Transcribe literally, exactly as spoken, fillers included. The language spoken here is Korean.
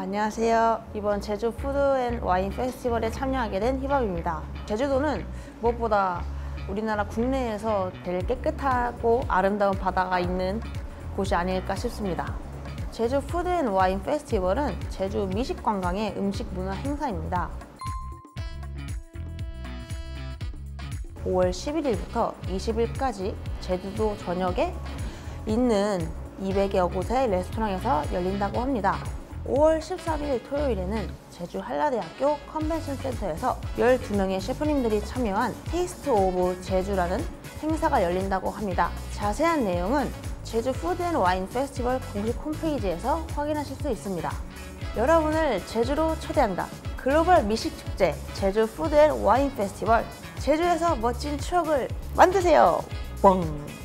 안녕하세요. 이번 제주 푸드 앤 와인 페스티벌에 참여하게 된 희밥입니다. 제주도는 무엇보다 우리나라 국내에서 제일 깨끗하고 아름다운 바다가 있는 곳이 아닐까 싶습니다. 제주 푸드 앤 와인 페스티벌은 제주 미식 관광의 음식 문화 행사입니다. 오월 십일일부터 이십일까지 제주도 전역에 있는 이백여 곳의 레스토랑에서 열린다고 합니다. 오월 십삼일 토요일에는 제주 한라대학교 컨벤션 센터에서 열두 명의 셰프님들이 참여한 테이스트 오브 제주라는 행사가 열린다고 합니다. 자세한 내용은 제주 푸드 앤 와인 페스티벌 공식 홈페이지에서 확인하실 수 있습니다. 여러분을 제주로 초대한다. 글로벌 미식 축제 제주 푸드 앤 와인 페스티벌. 제주에서 멋진 추억을 만드세요. 뻥!